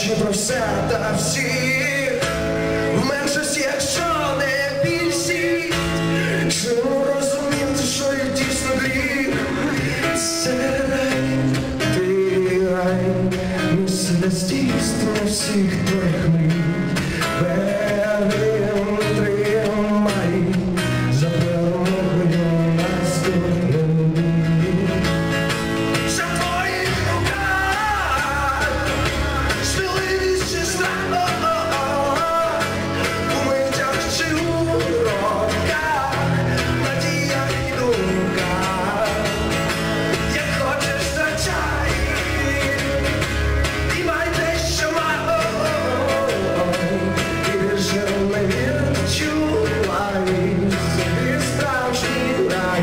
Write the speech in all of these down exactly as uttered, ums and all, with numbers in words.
чи про все та всіх, в меншості, якщо не більшість, чому розуміти, що є дійсно гріх? Це рай, ти рай, місце для здійснення всіх твоїх мрій. Верим, тримай, за перемогою наступним днів. За твоїх руках сміливість чи страх, у миттях чи у роках, надія і думка. Як хочеш, втрачай, і май те, що мав, і більше не відчувай собі справжній рай.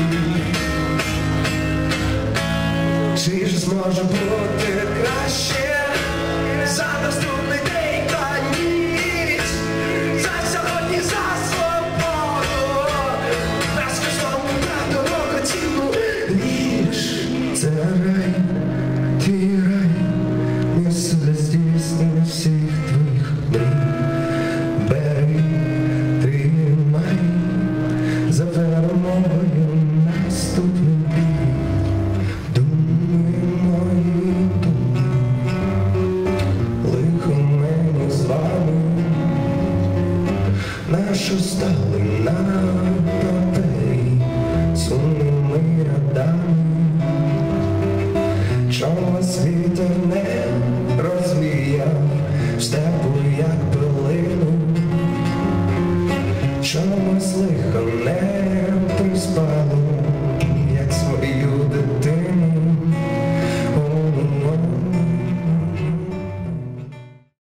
Чи ж зможе бути краще за наступний день та ніч, за сьогодні, за свободу, безкоштовну та дорогоцінну річ? Це рай, твій рай, місце для здійснення всіх твоїх мрій. Бери, тримай, за перемогою наступний бій. Думай, мої думи, лихо мені з вами, нащо стали на папері сумними рядами. Чому світер не розвіяв степу, як пилину? Чомусь лихо не